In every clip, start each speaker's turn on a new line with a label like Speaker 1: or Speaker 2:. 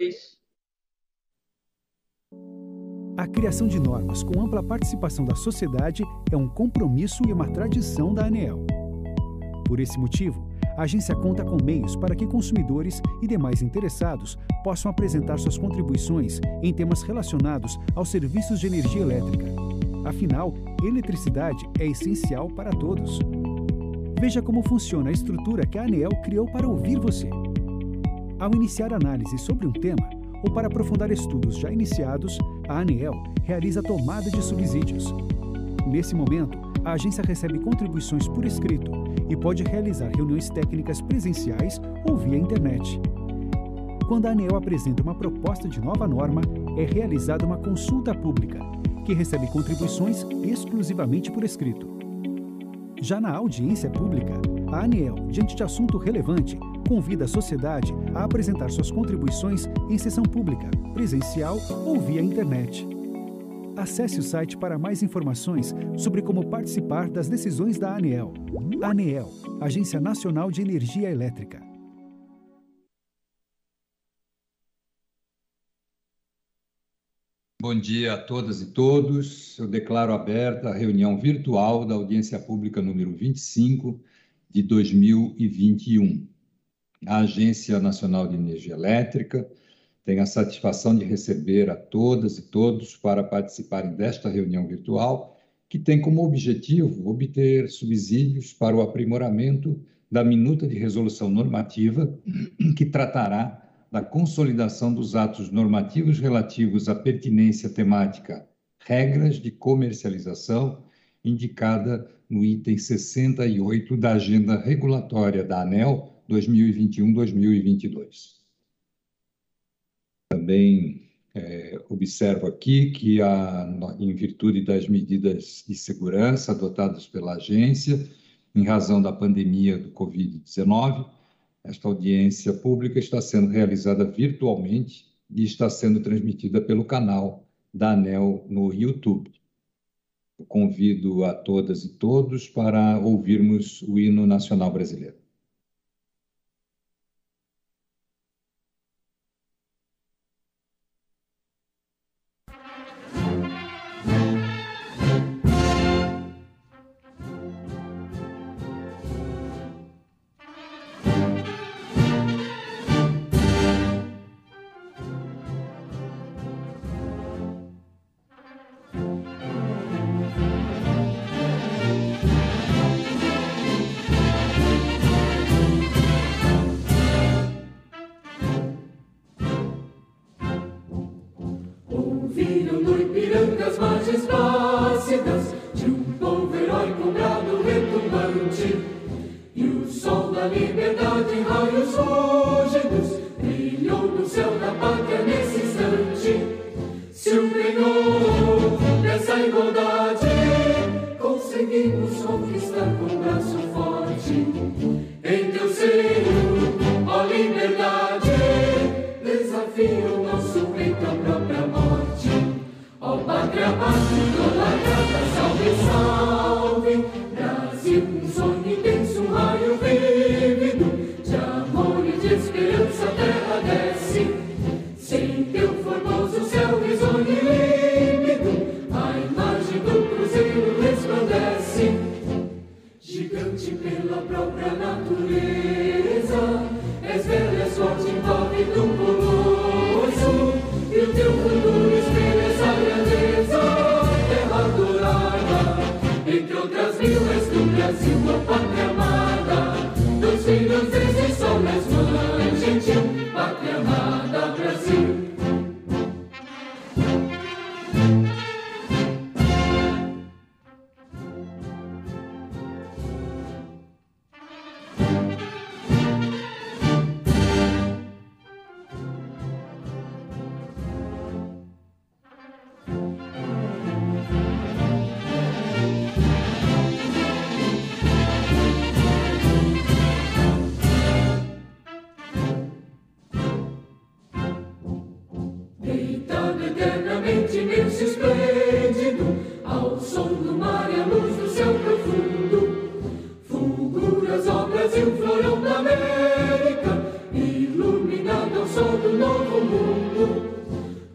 Speaker 1: A criação de normas com ampla participação da sociedade é um compromisso e uma tradição da ANEEL. Por esse motivo, a agência conta com meios para que consumidores e demais interessados possam apresentar suas contribuições em temas relacionados aos serviços de energia elétrica. Afinal, eletricidade é essencial para todos. Veja como funciona a estrutura que a ANEEL criou para ouvir você. Ao iniciar análise sobre um tema, ou para aprofundar estudos já iniciados, a ANEEL realiza a tomada de subsídios. Nesse momento, a agência recebe contribuições por escrito e pode realizar reuniões técnicas presenciais ou via internet. Quando a ANEEL apresenta uma proposta de nova norma, é realizada uma consulta pública, que recebe contribuições exclusivamente por escrito. Já na audiência pública, a ANEEL, diante de assunto relevante, convida a sociedade a apresentar suas contribuições em sessão pública, presencial ou via internet. Acesse o site para mais informações sobre como participar das decisões da ANEEL. ANEEL, Agência Nacional de Energia Elétrica.
Speaker 2: Bom dia a todas e todos. Eu declaro aberta a reunião virtual da audiência pública número 25 de 2021. A Agência Nacional de Energia Elétrica tem a satisfação de receber a todas e todos para participarem desta reunião virtual, que tem como objetivo obter subsídios para o aprimoramento da minuta de resolução normativa, que tratará da consolidação dos atos normativos relativos à pertinência temática, regras de comercialização, indicada no item 68 da Agenda Regulatória da ANEEL 2021-2022. Também observo aqui que, em virtude das medidas de segurança adotadas pela agência, em razão da pandemia do Covid-19, esta audiência pública está sendo realizada virtualmente e está sendo transmitida pelo canal da ANEEL no YouTube. Eu convido a todas e todos para ouvirmos o hino nacional brasileiro.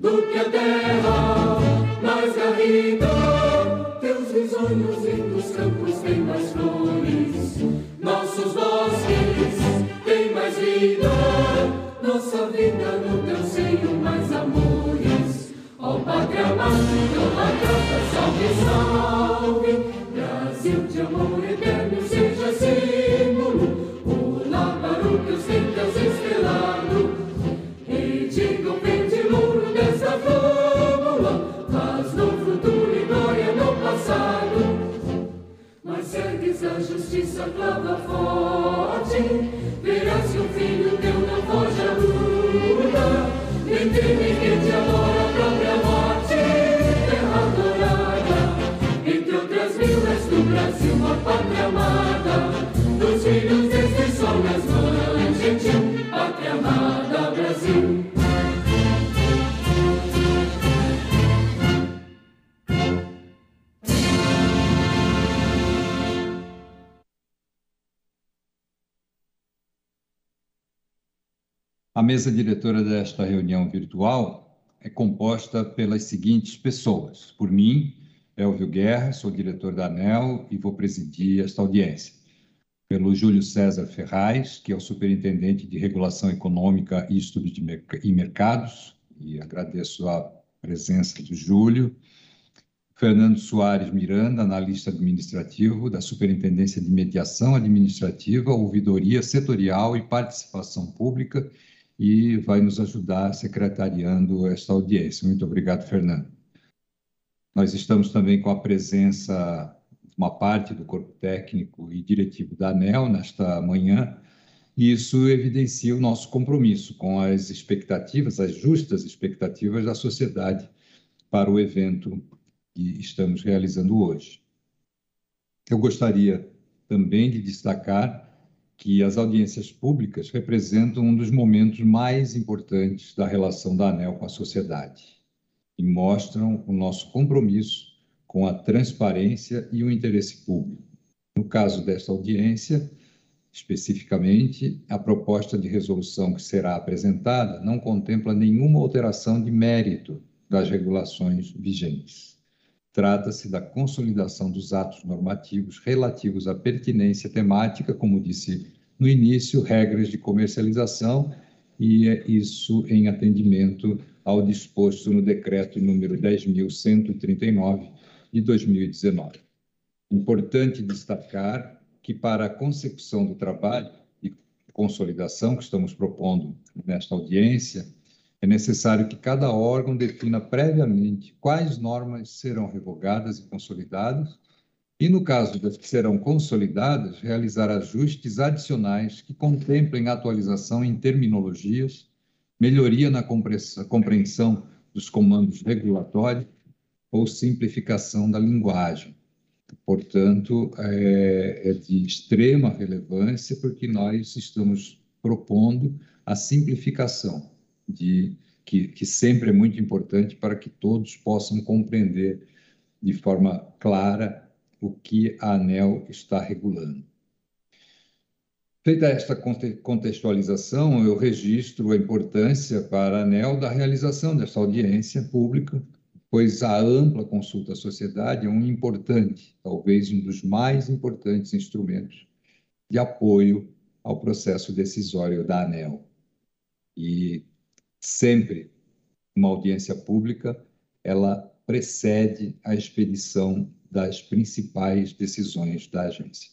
Speaker 3: do que a terra mais garrida. Teus risonhos lindos campos têm mais flores, nossos bosques têm mais vida, nossa vida no teu seio mais amores. Ó Pátria Amada, salve, salve, Brasil de amor eterno seja símbolo, o lábaro que ostenta estrelado, rediga o verde louro dessa flâmula, paz no futuro e glória no passado. Mas ergues a justiça, clava forte, verás que o filho teu não foge à luta, nem teme que te adora a própria morte, terra adorada, entre outras mil és do Brasil, uma pátria amada, dos filhos deste sol nas mães, gentil, pátria amada, Brasil.
Speaker 2: A mesa diretora desta reunião virtual é composta pelas seguintes pessoas. Por mim, Elvio Guerra, sou diretor da ANEEL e vou presidir esta audiência. Pelo Júlio César Ferraz, que é o superintendente de Regulação Econômica e Estudos e Mercados, e agradeço a presença do Júlio. Fernando Soares Miranda, analista administrativo da Superintendência de Mediação Administrativa, Ouvidoria Setorial e Participação Pública, e vai nos ajudar secretariando esta audiência. Muito obrigado, Fernando. Nós estamos também com a presença de uma parte do corpo técnico e diretivo da ANEEL nesta manhã, e isso evidencia o nosso compromisso com as expectativas, as justas expectativas da sociedade para o evento que estamos realizando hoje. Eu gostaria também de destacar que as audiências públicas representam um dos momentos mais importantes da relação da ANEEL com a sociedade e mostram o nosso compromisso com a transparência e o interesse público. No caso desta audiência, especificamente, a proposta de resolução que será apresentada não contempla nenhuma alteração de mérito das regulações vigentes. Trata-se da consolidação dos atos normativos relativos à pertinência temática, como disse no início, regras de comercialização, e é isso em atendimento ao disposto no decreto número 10.139 de 2019. Importante destacar que para a consecução do trabalho e consolidação que estamos propondo nesta audiência, é necessário que cada órgão defina previamente quais normas serão revogadas e consolidadas e, no caso das que serão consolidadas, realizar ajustes adicionais que contemplem atualização em terminologias, melhoria na compreensão dos comandos regulatórios ou simplificação da linguagem. Portanto, é de extrema relevância porque nós estamos propondo a simplificação que sempre é muito importante para que todos possam compreender de forma clara o que a ANEEL está regulando. Feita esta contextualização, eu registro a importância para a ANEEL da realização desta audiência pública, pois a ampla consulta à sociedade é um importante, talvez um dos mais importantes instrumentos de apoio ao processo decisório da ANEEL. E sempre uma audiência pública, ela precede a expedição das principais decisões da agência.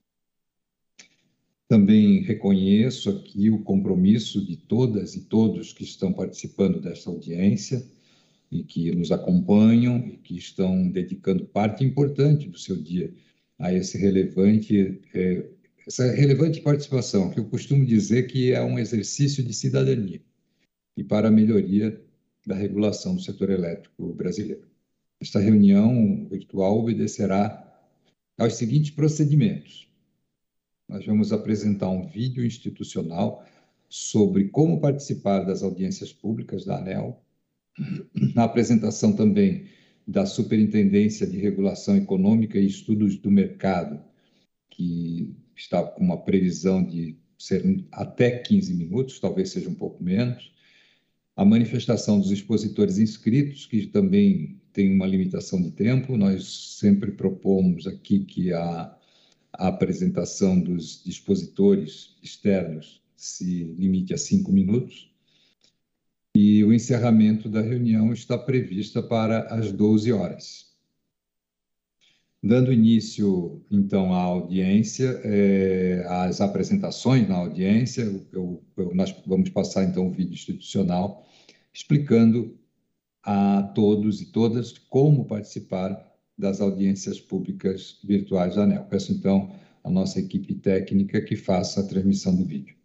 Speaker 2: Também reconheço aqui o compromisso de todas e todos que estão participando desta audiência e que nos acompanham e que estão dedicando parte importante do seu dia a essa relevante participação, que eu costumo dizer que é um exercício de cidadania e para a melhoria da regulação do setor elétrico brasileiro. Esta reunião virtual obedecerá aos seguintes procedimentos. Nós vamos apresentar um vídeo institucional sobre como participar das audiências públicas da ANEEL, a apresentação também da Superintendência de Regulação Econômica e Estudos do Mercado, que está com uma previsão de ser até 15 minutos, talvez seja um pouco menos, A manifestação dos expositores inscritos, que também tem uma limitação de tempo. Nós sempre propomos aqui que a apresentação dos expositores externos se limite a 5 minutos. E o encerramento da reunião está prevista para as 12 horas. Dando início, então, à audiência, às apresentações na audiência, nós vamos passar, então, o vídeo institucional explicando a todos e todas como participar das audiências públicas virtuais da ANEEL. Peço, então, à nossa equipe técnica que faça a transmissão do vídeo.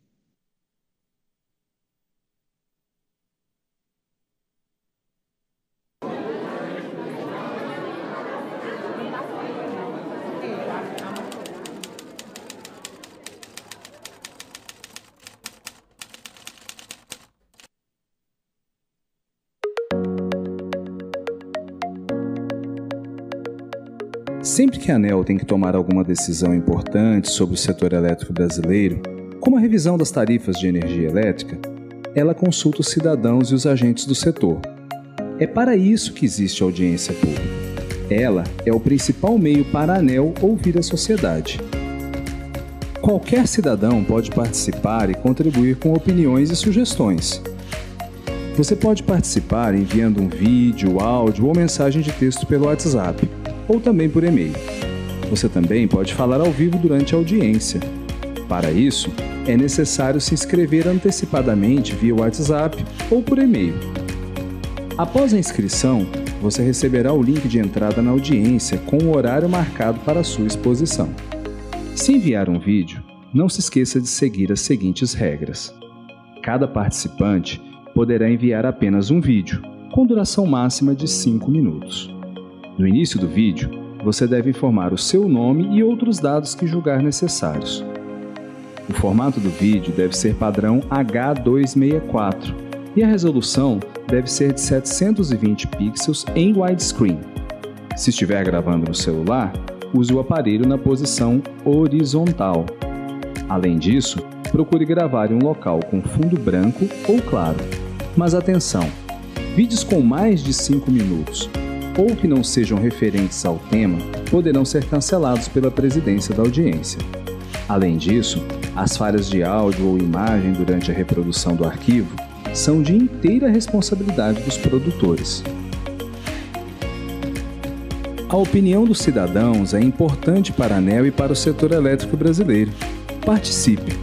Speaker 4: Sempre que a ANEEL tem que tomar alguma decisão importante sobre o setor elétrico brasileiro, como a revisão das tarifas de energia elétrica, ela consulta os cidadãos e os agentes do setor. É para isso que existe a audiência pública. Ela é o principal meio para a ANEEL ouvir a sociedade. Qualquer cidadão pode participar e contribuir com opiniões e sugestões. Você pode participar enviando um vídeo, áudio ou mensagem de texto pelo WhatsApp, ou também por e-mail. Você também pode falar ao vivo durante a audiência. Para isso, é necessário se inscrever antecipadamente via WhatsApp ou por e-mail. Após a inscrição, você receberá o link de entrada na audiência com o horário marcado para a sua exposição. Se enviar um vídeo, não se esqueça de seguir as seguintes regras. Cada participante poderá enviar apenas um vídeo, com duração máxima de 5 minutos. No início do vídeo, você deve informar o seu nome e outros dados que julgar necessários. O formato do vídeo deve ser padrão H264 e a resolução deve ser de 720 pixels em widescreen. Se estiver gravando no celular, use o aparelho na posição horizontal. Além disso, procure gravar em um local com fundo branco ou claro. Mas atenção! Vídeos com mais de 5 minutos ou que não sejam referentes ao tema poderão ser cancelados pela presidência da audiência. Além disso, as falhas de áudio ou imagem durante a reprodução do arquivo são de inteira responsabilidade dos produtores. A opinião dos cidadãos é importante para a ANEEL e para o setor elétrico brasileiro. Participe!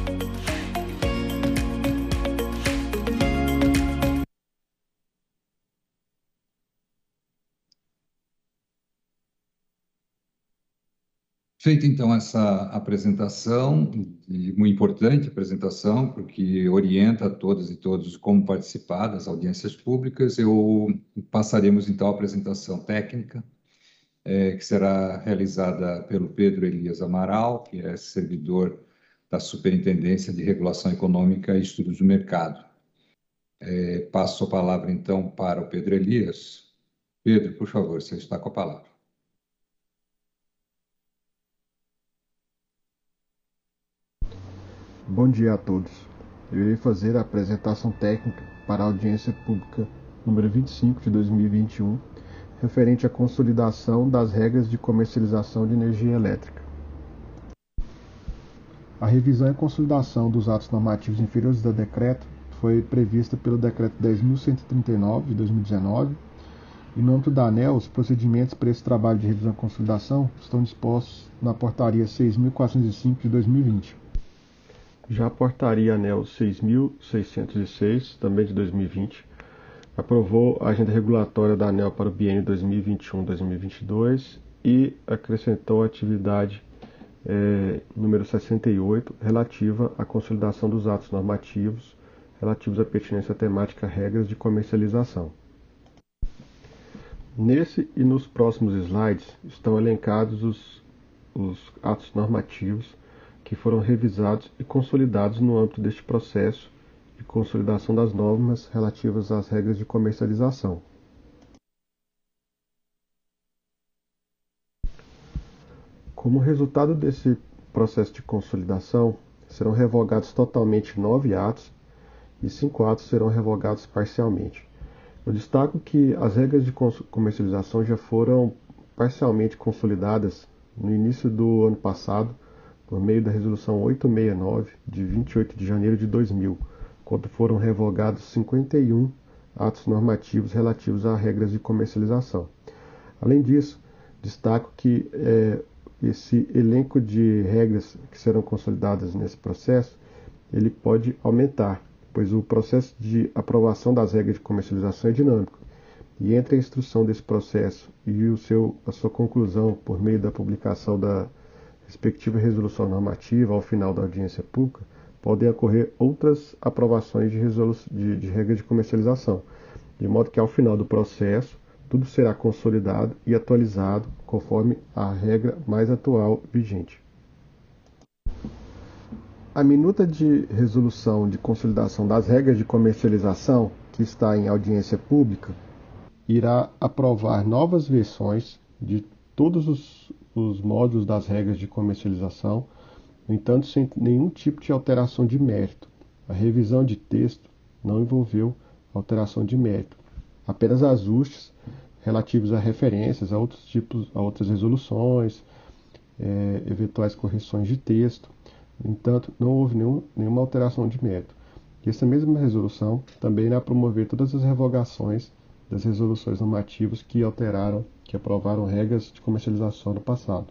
Speaker 2: Feita, então, essa apresentação, muito importante apresentação, porque orienta a todas e todos como participar das audiências públicas, passaremos, então, à apresentação técnica, que será realizada pelo Pedro Elias Amaral, que é servidor da Superintendência de Regulação Econômica e Estudos do Mercado. Passo a palavra, então, para o Pedro Elias. Pedro, por favor, você está com a palavra.
Speaker 5: Bom dia a todos. Eu irei fazer a apresentação técnica para a audiência pública número 25 de 2021, referente à consolidação das regras de comercialização de energia elétrica. A revisão e consolidação dos atos normativos inferiores a decreto foi prevista pelo Decreto 10.139 de 2019, e no âmbito da ANEEL, os procedimentos para esse trabalho de revisão e consolidação estão dispostos na Portaria 6.405 de 2020. Já a Portaria ANEEL 6.606, também de 2020, aprovou a agenda regulatória da ANEEL para o biênio 2021-2022 e acrescentou a atividade número 68, relativa à consolidação dos atos normativos relativos à pertinência temática regras de comercialização. Nesse e nos próximos slides estão elencados os atos normativos que foram revisados e consolidados no âmbito deste processo de consolidação das normas relativas às regras de comercialização. Como resultado desse processo de consolidação, serão revogados totalmente 9 atos e 5 atos serão revogados parcialmente. Eu destaco que as regras de comercialização já foram parcialmente consolidadas no início do ano passado, por meio da Resolução 869, de 28 de janeiro de 2000, quando foram revogados 51 atos normativos relativos a regras de comercialização. Além disso, destaco que esse elenco de regras que serão consolidadas nesse processo, ele pode aumentar, pois o processo de aprovação das regras de comercialização é dinâmico. E entre a instrução desse processo e a sua conclusão por meio da publicação da respectiva resolução normativa ao final da audiência pública, podem ocorrer outras aprovações de regras de comercialização, de modo que ao final do processo tudo será consolidado e atualizado conforme a regra mais atual vigente. A minuta de resolução de consolidação das regras de comercialização, que está em audiência pública, irá aprovar novas versões de todos os módulos das regras de comercialização, no entanto, sem nenhum tipo de alteração de mérito. A revisão de texto não envolveu alteração de mérito, apenas ajustes relativos a referências, a outras resoluções, eventuais correções de texto. No entanto, não houve nenhuma alteração de mérito. E essa mesma resolução também irá promover todas as revogações das resoluções normativas que aprovaram regras de comercialização no passado.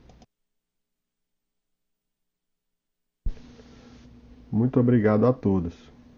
Speaker 5: Muito obrigado a todos.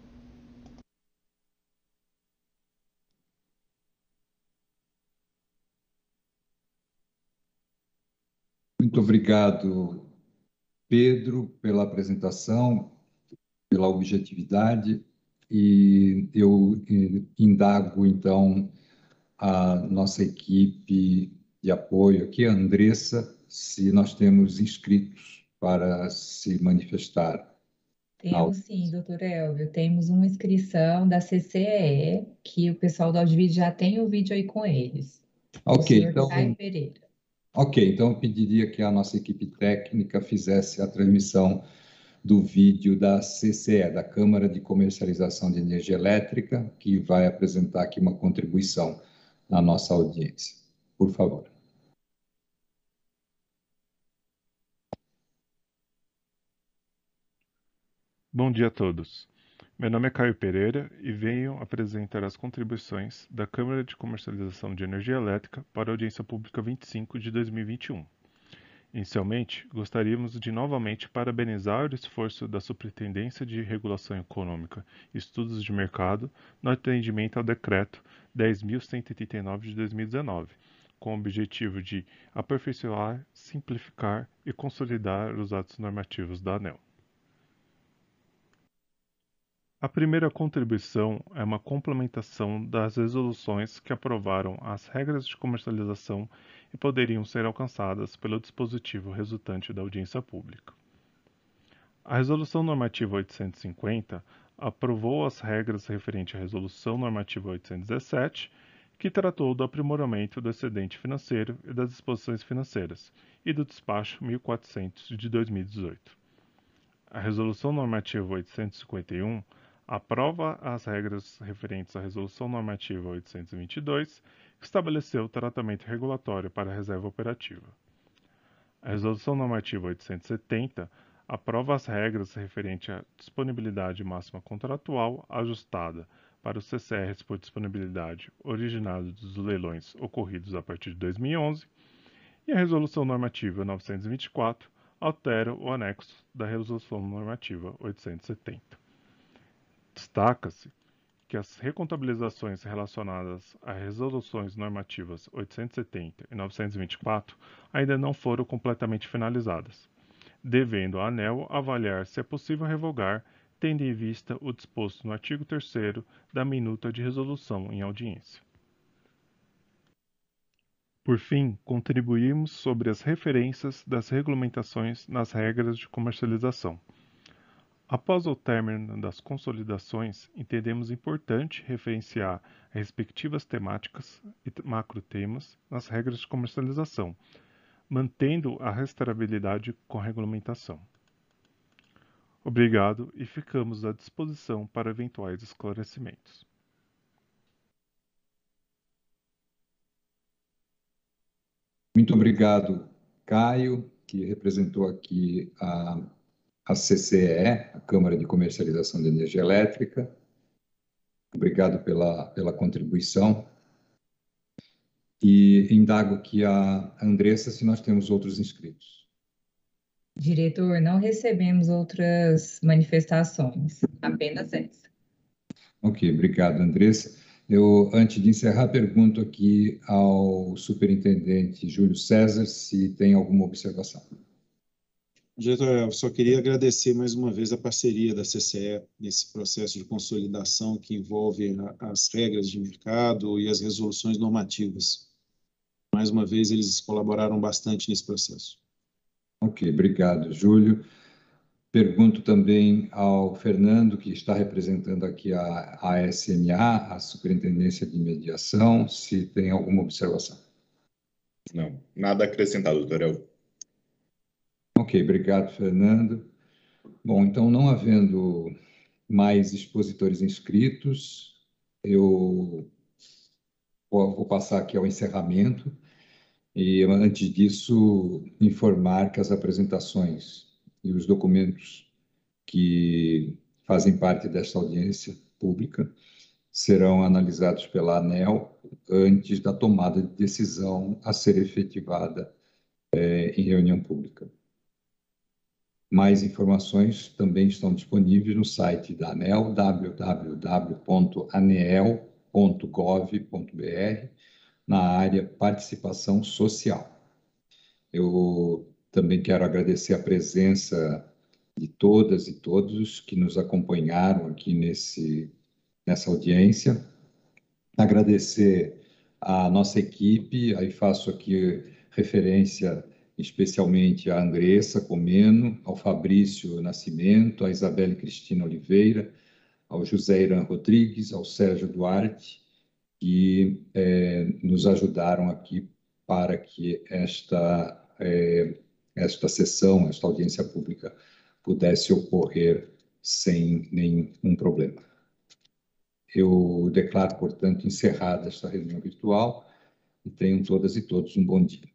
Speaker 2: Muito obrigado, Pedro, pela apresentação, pela objetividade, e eu indago, então, a nossa equipe de apoio aqui, a Andressa, se nós temos inscritos para se manifestar.
Speaker 6: Temos sim, doutor Elvio. Temos uma inscrição da CCE, que o pessoal do Audiovídeo já tem o vídeo aí com eles.
Speaker 2: Ok,
Speaker 6: O senhor
Speaker 2: então,
Speaker 6: Caio Pereira.
Speaker 2: então eu pediria que a nossa equipe técnica fizesse a transmissão do vídeo da CCE, da Câmara de Comercialização de Energia Elétrica, que vai apresentar aqui uma contribuição na nossa audiência. Por favor.
Speaker 7: Bom dia a todos. Meu nome é Caio Pereira e venho apresentar as contribuições da Câmara de Comercialização de Energia Elétrica para a Audiência Pública 25 de 2021. Inicialmente, gostaríamos de novamente parabenizar o esforço da Superintendência de Regulação Econômica e Estudos de Mercado no atendimento ao Decreto 10.189 de 2019, com o objetivo de aperfeiçoar, simplificar e consolidar os atos normativos da ANEEL. A primeira contribuição é uma complementação das resoluções que aprovaram as regras de comercialização e poderiam ser alcançadas pelo dispositivo resultante da audiência pública. A Resolução Normativa 850 aprovou as regras referentes à Resolução Normativa 817, que tratou do aprimoramento do excedente financeiro e das disposições financeiras, e do Despacho 1400 de 2018. A Resolução Normativa 851 aprova as regras referentes à Resolução Normativa 822, que estabeleceu o tratamento regulatório para a reserva operativa. A Resolução Normativa 870 aprova as regras referentes à disponibilidade máxima contratual ajustada para os CCRs por disponibilidade originados dos leilões ocorridos a partir de 2011, e a Resolução Normativa 924 altera o anexo da Resolução Normativa 870. Destaca-se que as recontabilizações relacionadas às resoluções normativas 870 e 924 ainda não foram completamente finalizadas, devendo a ANEEL avaliar se é possível revogar, tendo em vista o disposto no artigo 3º da minuta de resolução em audiência. Por fim, contribuímos sobre as referências das regulamentações nas regras de comercialização. Após o término das consolidações, entendemos importante referenciar as respectivas temáticas e macrotemas nas regras de comercialização, mantendo a rastreabilidade com a regulamentação. Obrigado e ficamos à disposição para eventuais esclarecimentos.
Speaker 2: Muito obrigado, Caio, que representou aqui a CCE, a Câmara de Comercialização de Energia Elétrica. Obrigado pela contribuição. E indago aqui a Andressa se nós temos outros inscritos.
Speaker 6: Diretor, não recebemos outras manifestações, apenas essa.
Speaker 2: Ok, obrigado, Andressa. Eu, antes de encerrar, pergunto aqui ao superintendente Júlio César se tem alguma observação.
Speaker 8: Diretor, eu só queria agradecer mais uma vez a parceria da CCE nesse processo de consolidação que envolve as regras de mercado e as resoluções normativas. Mais uma vez, eles colaboraram bastante nesse processo.
Speaker 2: Ok, obrigado, Júlio. Pergunto também ao Fernando, que está representando aqui a SMA, a Superintendência de Mediação, se tem alguma observação.
Speaker 9: Não, nada acrescentado, doutor Elvio.
Speaker 2: Ok, obrigado, Fernando. Bom, então, não havendo mais expositores inscritos, eu vou passar aqui ao encerramento e, antes disso, informar que as apresentações e os documentos que fazem parte desta audiência pública serão analisados pela ANEEL antes da tomada de decisão a ser efetivada em reunião pública. Mais informações também estão disponíveis no site da ANEEL, www.aneel.gov.br, na área Participação Social. Eu também quero agradecer a presença de todas e todos que nos acompanharam aqui nessa audiência. Agradecer a nossa equipe, aí faço aqui referência especialmente a Andressa Comeno, ao Fabrício Nascimento, a Isabelle Cristina Oliveira, ao José Irã Rodrigues, ao Sérgio Duarte, que nos ajudaram aqui para que esta sessão, esta audiência pública, pudesse ocorrer sem nenhum problema. Eu declaro, portanto, encerrada esta reunião virtual e tenham todas e todos um bom dia.